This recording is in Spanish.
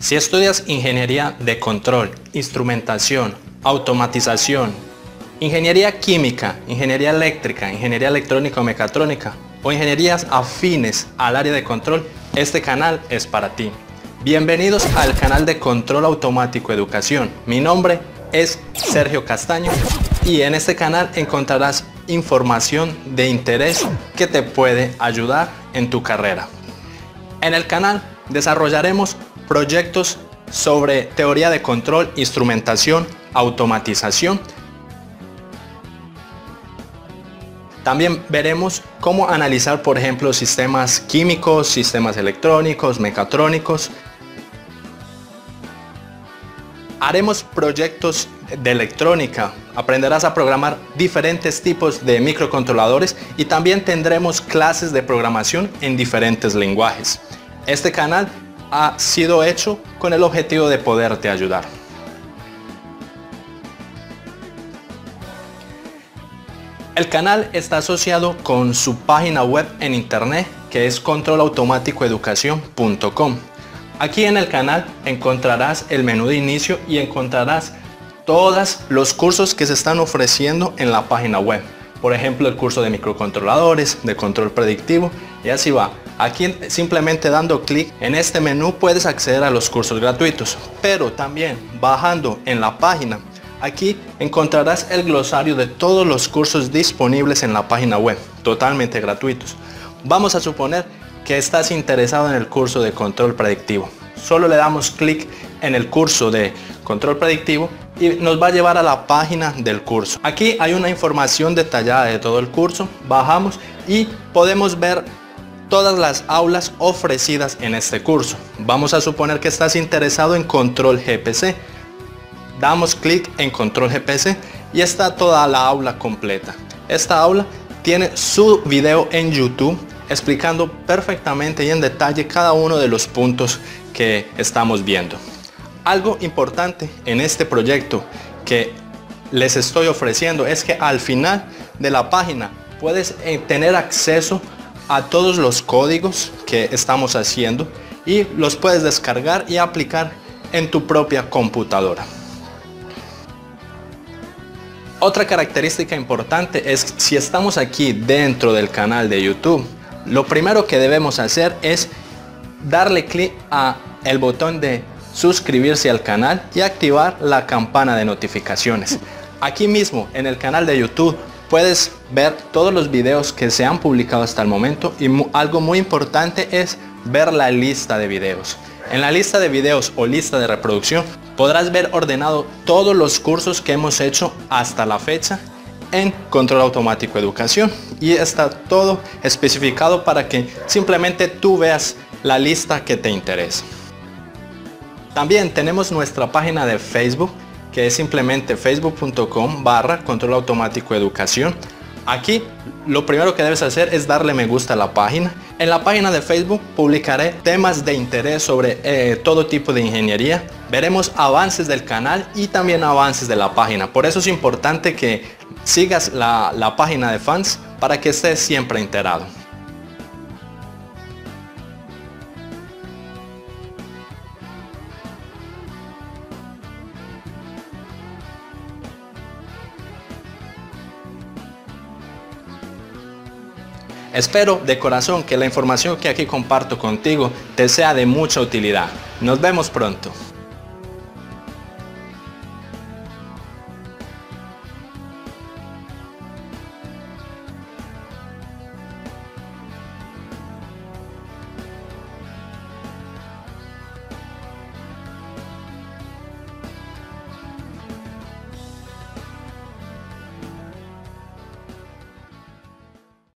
Si estudias ingeniería de control, instrumentación, automatización, ingeniería química, ingeniería eléctrica, ingeniería electrónica o mecatrónica o ingenierías afines al área de control, este canal es para ti. Bienvenidos al canal de Control Automático Educación. Mi nombre es Sergio Castaño y en este canal encontrarás información de interés que te puede ayudar en tu carrera. En el canal desarrollaremos proyectos sobre teoría de control, instrumentación, automatización. También veremos cómo analizar, por ejemplo, sistemas químicos, sistemas electrónicos, mecatrónicos. Haremos proyectos de electrónica, aprenderás a programar diferentes tipos de microcontroladores y también tendremos clases de programación en diferentes lenguajes. Este canal ha sido hecho con el objetivo de poderte ayudar. El canal está asociado con su página web en internet que es controlautomaticoeducacion.com. Aquí en el canal encontrarás el menú de inicio y encontrarás todos los cursos que se están ofreciendo en la página web. Por ejemplo, el curso de microcontroladores, de control predictivo y así va. Aquí simplemente dando clic en este menú puedes acceder a los cursos gratuitos, pero también bajando en la página, aquí encontrarás el glosario de todos los cursos disponibles en la página web, totalmente gratuitos. Vamos a suponer que estás interesado en el curso de control predictivo. Solo le damos clic en el curso de control predictivo y nos va a llevar a la página del curso. Aquí hay una información detallada de todo el curso, bajamos y podemos ver todas las aulas ofrecidas en este curso. Vamos a suponer que estás interesado en control GPC. Damos clic en control GPC y está toda la aula completa. Esta aula tiene su video en YouTube explicando perfectamente y en detalle cada uno de los puntos que estamos viendo. Algo importante en este proyecto que les estoy ofreciendo es que al final de la página puedes tener acceso a todos los códigos que estamos haciendo y los puedes descargar y aplicar en tu propia computadora. Otra característica importante es si estamos aquí dentro del canal de YouTube, lo primero que debemos hacer es darle clic a el botón de suscribirse al canal y activar la campana de notificaciones. Aquí mismo en el canal de YouTube puedes ver todos los videos que se han publicado hasta el momento y algo muy importante es ver la lista de videos. En la lista de videos o lista de reproducción podrás ver ordenado todos los cursos que hemos hecho hasta la fecha en Control Automático Educación y está todo especificado para que simplemente tú veas la lista que te interesa. También tenemos nuestra página de Facebook que es simplemente facebook.com/Control Automático Educación. Aquí lo primero que debes hacer es darle me gusta a la página. En la página de Facebook publicaré temas de interés sobre todo tipo de ingeniería. Veremos avances del canal y también avances de la página. Por eso es importante que sigas la página de fans para que estés siempre enterado. Espero de corazón que la información que aquí comparto contigo te sea de mucha utilidad. Nos vemos pronto.